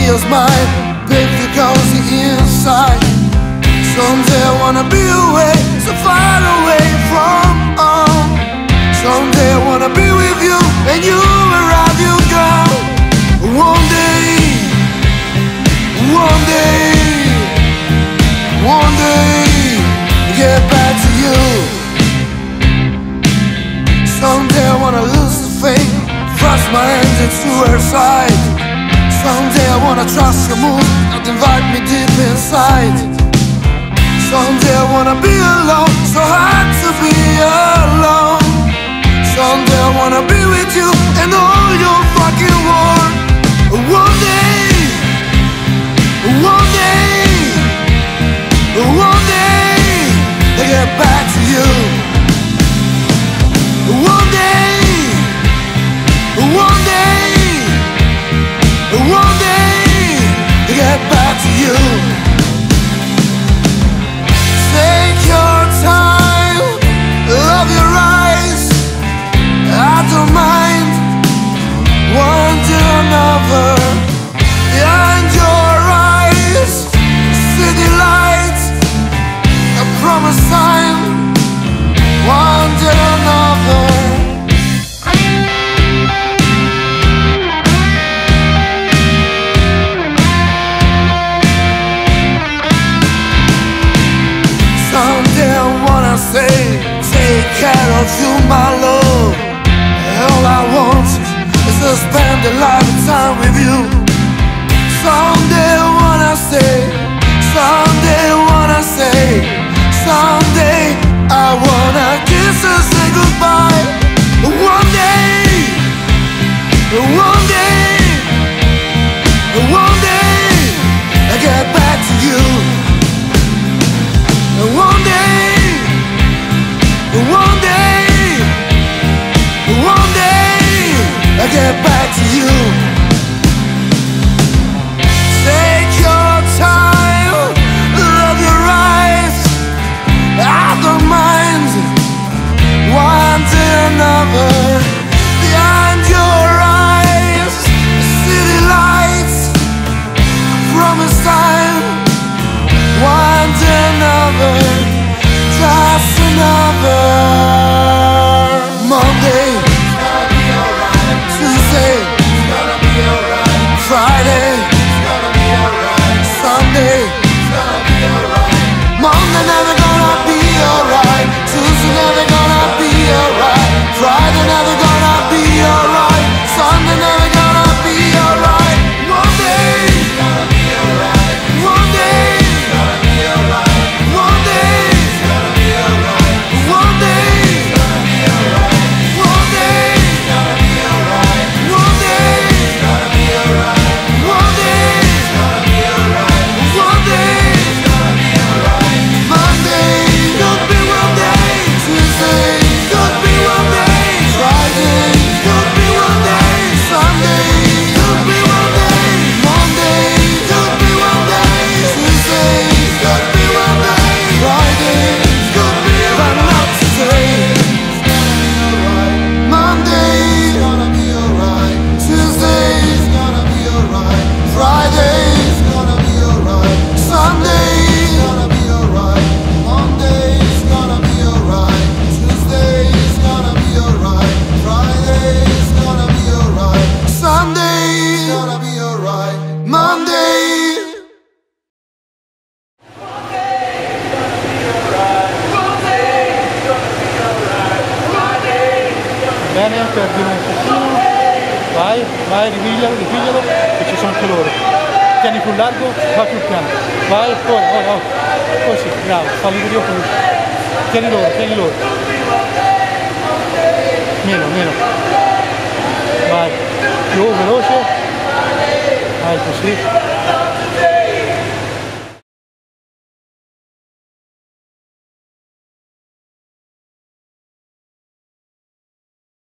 feels mine, big the cozy inside. Someday I wanna be away, so far away from home. Someday I wanna be with you, and you wherever you go. One day, one day, one day, get back to you. Someday I wanna lose the faith, thrust my hands into her side. Someday I wanna trust your mood and invite me deep inside. Someday I wanna be alone, so hard to be alone. Someday I wanna be with you and all your fucking world. One day, one day, one day, I get back to you. One day, one day, one day, I get back to you. Take your time, love your eyes, I don't mind. One to another, behind your eyes, city lights, a promise sign. One to another. Someday I wanna say, take care of you, my love. All I want is to spend a lifetime with you. Someday I wanna say, someday I wanna say, someday I wanna kiss and say goodbye. One day, one day, one day, I get back to you. One day, one day, one day, I get back to you. Take your time, love your eyes, I don't mind. One to another, behind your eyes, city lights, promise time. One to another, just another. Monday, it's gonna be alright. Tuesday, it's gonna be alright. Friday, it's gonna be alright. Sunday, it's gonna be alright. Monday never gonna be alright. Tuesday never gonna be alright. Friday never gonna be alright. Sunday never gonna be alright. One day, it's gonna be alright. One day, it's gonna be alright. One day, it's gonna be alright. One day, it's gonna be alright. One day, it's gonna be alright. One day, it's gonna be alright. One day, it's gonna be alright. One day, it's gonna be alright. Monday could be one day. Tuesday could be one day. Friday could be one day. Sunday could be one day. Monday could be one day. Tuesday could be one day. Friday could be but not today. Monday's gonna be alright. Tuesday's gonna be alright. Friday's gonna be alright. Sunday's gonna be alright. Monday's gonna be alright. Tuesday's gonna be alright. Friday's gonna be alright. Sunday's gonna be alright. Monday. Bene, perdi un pochino. Vai, vai, ripiglialo, che ci sono anche loro. Tieni più largo, vai più piano. Vai, ora. Così, bravo, falli vedere così. Tieni loro. Meno. Vai, più veloce. Vai così.